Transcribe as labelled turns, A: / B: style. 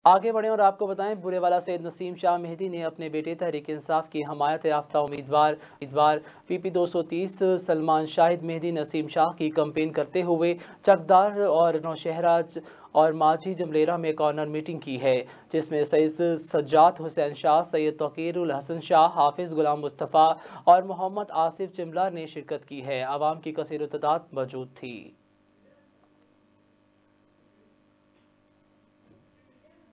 A: आगे बढ़ें और आपको बताएं, बुरेवाला सैयद नसीम शाह मेहदी ने अपने बेटे तहरीक इंसाफ की हमायत याफ्ता उम्मीदवार PP 230 सलमान शाहिद मेहदी नसीम शाह की कंपेन करते हुए चकदार और नौशहरा और माझी जमलेरा में कॉर्नर मीटिंग की है, जिसमें सैयद सज्जाद हुसैन शाह, सैयद तौकीरुल हसन शाह, हाफिज गुलाम मुस्तफ़ा और मोहम्मद आसिफ चिमला ने शिरकत की है। आवाम की कसीर तादाद मौजूद थी।